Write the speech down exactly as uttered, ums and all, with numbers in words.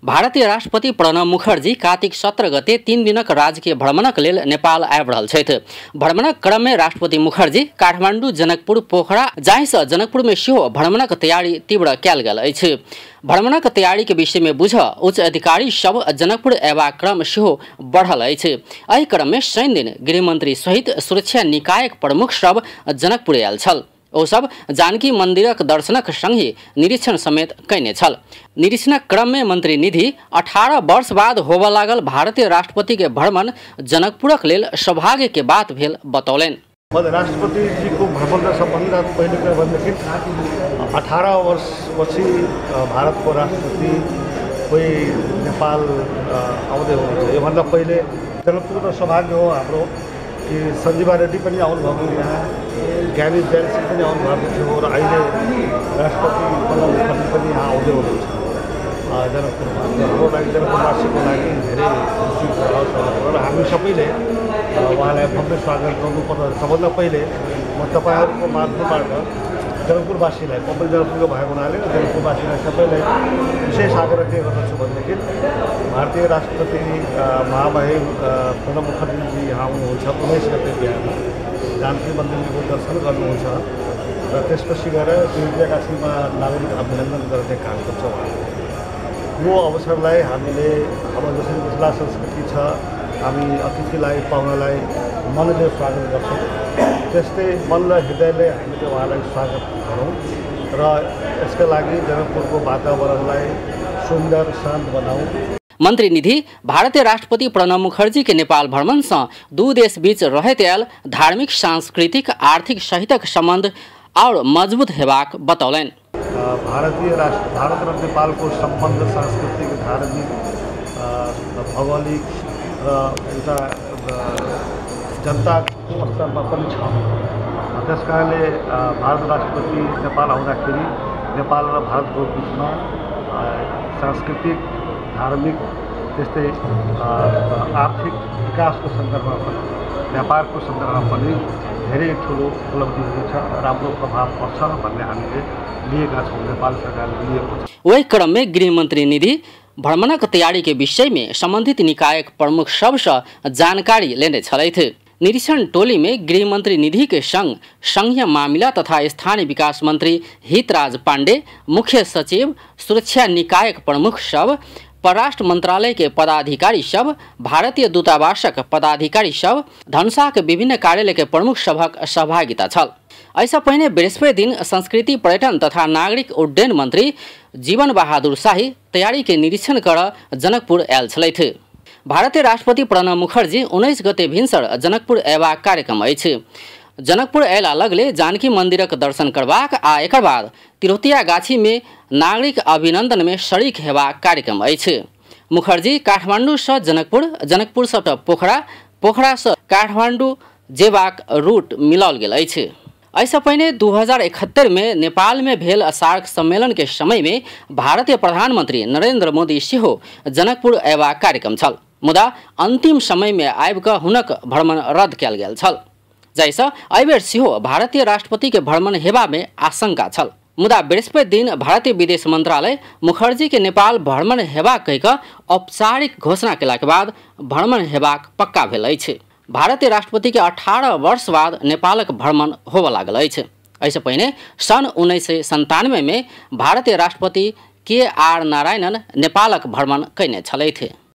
भारतीय राष्ट्रपति प्रणब मुखर्जी कार्तिक सत्रह गते तीन दिनक राजकीय भ्रमणक लेल नेपाल आबि रहल छथि। भ्रमणक क्रम में राष्ट्रपति मुखर्जी काठमाडौँ, जनकपुर, पोखरा जाहिसँ जनकपुर में सेहो भ्रमणक तैयारी तीव्र कयल गेल अछि। भ्रमणक तैयारी के विषय में बुझ उच्च अधिकारी सब जनकपुर अयबाक क्रम सेहो बढ़ल अछि। एहि क्रम में शनि दिन गृहमंत्री सहित सुरक्षा निकायक प्रमुख सब जनकपुर आयल छल। ओ सब जानकी मंदिरक दर्शनक संगे निरीक्षण समेत कयने छल। निरीक्षणक क्रम में मंत्री निधि अठारह वर्ष बाद होबय लागल भारतीय राष्ट्रपति के भ्रमण जनकपुरक लेल सौभाग्य के बात भेल बतौलनि। राष्ट्रपति जी को भ्रमण का सबभन्दा पहिले भनेदेखि अठारह वर्ष पछि भारत को राष्ट्रपति कोही नेपाल आउँदै हुनुहुन्छ। योभन्दा पहिले जनकपुर सौभाग्य हो हाम्रो कि संजीवा रेड्डी पनि आउनुभएको यहाँ, ज्ञानी जैन सिंह पनि आउनुभएको थियो र अहिले राष्ट्रपति प्रणब मुखर्जी पनि यहाँ आउँदै हुनुहुन्छ जनकपुरमा। हाम्रो लागि जनकपुरवासीको लागि धेरै खुसीको अवसर र हामी सबैले उहाँलाई भव्य स्वागत गर्नुपर्छ। सबभन्दा पहिले म तपाईँहरूको माध्यमबाट जनकपुरवासीलाई पब्लिक जनकपुरको भएको हुनाले जनकपुरवासीलाई सबैलाई विशेष आग्रह के गर्दछु भनेदेखि भारतीय राष्ट्रपति महामहिम प्रणब मुखर्जी यहाँ आउनुहुन्छ उन्नाइस गते बिहान जानकी मन्दिरको दर्शन गर्नुहुन्छ र त्यसपछि गएर दुईकाशीमा नागरिक अभिनन्दन गर्ने काम गर्छ उहाँले। यो अवसरलाई हामीले अब जसरी मिथिला संस्कृति छ, हामी अतिथिलाई पाहुनालाई मनले स्वागत गर्छौँ, त्यस्तै मन र हृदयले हामीले उहाँलाई स्वागत गरौँ र यसका लागि जनकपुरको वातावरणलाई सुन्दर शान्त बनाऊँ। मंत्री निधि भारतीय राष्ट्रपति प्रणब मुखर्जी के नेपाल भ्रमण से दू देश बीच रहैत आयल धार्मिक, सांस्कृतिक, आर्थिक सहितक संबंध और मजबूत हेबाक बतौलनि। भारतीय राष्ट्र भारत र नेपालको सम्बन्ध सांस्कृतिक, धार्मिक, भौगोलिक र एउटा जनताको स्तरमा पनि छ। त्यसकारणले भारत राष्ट्रपति नेपाल आउँदाखेरि नेपाल र भारतको बिचमा सांस्कृतिक, धार्मिक, त्यस्तै आर्थिक विकासको सन्दर्भमा पनि व्यापारको सन्दर्भमा पनि धेरै ठुलो उपलब्धिहरू छ, राम्रो प्रभाव पर्छ भन्ने हामीले लिएका छौँ, नेपाल सरकारले लिएको छ। वही क्रम में गृहमंत्री निधि भ्रमणक तैयारी के विषय में संबंधित निकायक प्रमुख सबसे जानकारी लेने छलथि। निरीक्षण टोली में गृहमंत्री निधि के संग संघीय मामला तथा स्थानीय विकास मंत्री हितराज पांडे, मुख्य सचिव, सुरक्षा निकायक प्रमुख सब, परराष्ट्र मंत्रालय के पदाधिकारी सब, भारतीय दूतावासक पदाधिकारी सब, धनुषा के विभिन्न कार्यालय के प्रमुख सभक सहभागिता छल। ऐसा पहिने बृहस्पति दिन संस्कृति, पर्यटन तथा नागरिक उड्डयन मंत्री जीवन बहादुर शाही तैयारी के निरीक्षण कर जनकपुर आयल छलथि। भारतीय राष्ट्रपति प्रणब मुखर्जी उन्नाइस गते भिनसर जनकपुर अयबाक कार्यक्रम अछि। जनकपुर अयला लगले जानकी मंदिरक दर्शन करबाक आ एकर बाद तिरहुतिया गाछी में नागरिक अभिनंदन में शरीक हेबाक कार्यक्रम अछि। मुखर्जी काठमाडौँ से जनकपुर, जनकपुर से पोखरा, पोखरा से काठमाडौँ जेबाक रूट मिलाओल गेल अछि। ऐसा पहिने दू हजार इकहत्तर में नेपाल में भेल सार्क सम्मेलन के समय में भारतीय प्रधानमंत्री नरेंद्र मोदी सेहो जनकपुर अयबाक कार्यक्रम छल, मुदा अंतिम समय में आबि कऽ हुनक भ्रमण रद्द कयल गेल छल। जाहिसँ एहि बेर सेहो भारतीय राष्ट्रपति के भ्रमण हेबा में आशंका छल, मुदा बृहस्पति दिन भारतीय विदेश मंत्रालय मुखर्जी के नेपाल भ्रमण हेबाक कहि कऽ औपचारिक घोषणा केला के बाद भ्रमण हेबाक पक्का भेल अछि। भारतीय राष्ट्रपति के अठारह वर्ष बाद नेपालक भ्रमण होबय लागल अछि। एहिसँ पहिने सन उन्नैस सय संतानवे में भारतीय राष्ट्रपति के आर नारायणन नेपालक भ्रमण कयने छलथि।